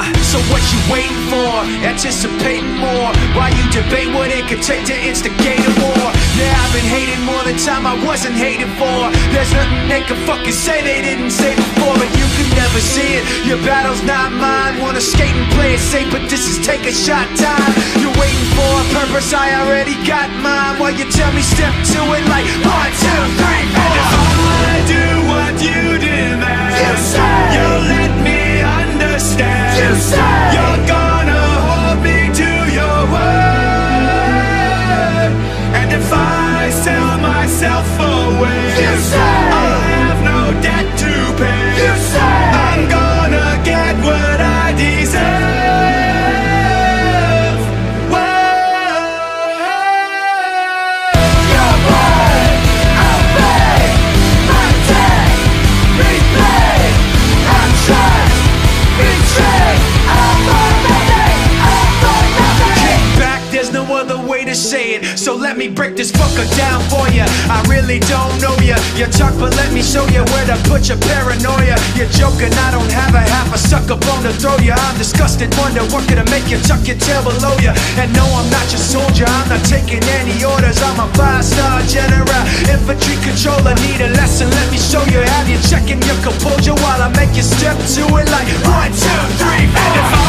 So what you waiting for? Anticipating more while you debate what it could take to instigate a war. Yeah, I've been hating more than time I wasn't hated for. There's nothing they can fucking say they didn't say before, but you can never see it. Your battle's not mine. Wanna skate and play it safe, but this is take a shot time. You're waiting for a purpose, I already got mine. While you tell me step to it like 1, 2, 3, 4. And if I do what you demand, you say you'll let me understand. You say you're gonna hold me to your word. And if I sell myself away, you say I'll have no debt to pay. You say I'm gonna get what I deserve. Whoa. Your word, I'll pay. My debt, repay. I'm trust, betray. I'm for nothing, I'm for nothing. Kick back, there's no other way to say it. So let me break this fucker down for ya. I really don't know ya. You talk, but let me show you where to put your paranoia. You're joking, I don't have a half a sucker bone to throw ya. I'm disgusted, wonder what could make you tuck your tail below ya. And no, I'm not your soldier, I'm not taking any orders. I'm a 5-star general, infantry controller. Need a lesson, let me show you. Have you checking your composure while I make you step to it like 1, 2, 3, 4. And if I